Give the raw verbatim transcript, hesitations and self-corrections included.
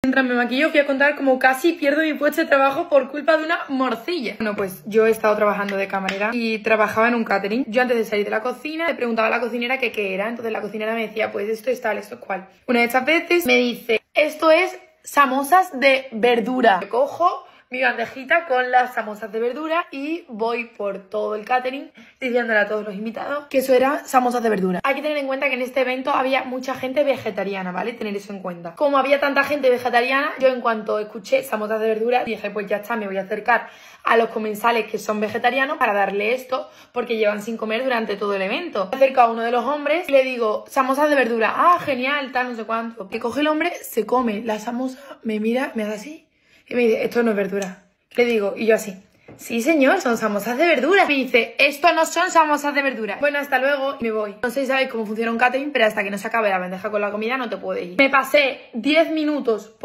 Mientras me maquillo fui a contar como casi pierdo mi puesto de trabajo por culpa de una morcilla. Bueno, pues yo he estado trabajando de camarera y trabajaba en un catering. Yo antes de salir de la cocina le preguntaba a la cocinera que qué era. Entonces la cocinera me decía, pues esto es tal, esto es cual. Una de estas veces me dice, esto es samosas de verdura. Yo cojo mi bandejita con las samosas de verdura y voy por todo el catering diciéndole a todos los invitados que eso era samosas de verdura. Hay que tener en cuenta que en este evento había mucha gente vegetariana, ¿vale? Tener eso en cuenta. Como había tanta gente vegetariana, yo en cuanto escuché samosas de verdura dije, pues ya está, me voy a acercar a los comensales que son vegetarianos para darle esto porque llevan sin comer durante todo el evento. Me acerco a uno de los hombres y le digo, samosas de verdura. Ah, genial, tal, no sé cuánto. Que coge el hombre, se come la samosa, me mira, me hace así y me dice, esto no es verdura. Le digo, y yo así, sí señor, son samosas de verdura. Me dice, esto no son samosas de verdura. Bueno, hasta luego y me voy. No sé si sabéis cómo funciona un catering, pero hasta que no se acabe la bandeja con la comida no te puedes ir. Me pasé diez minutos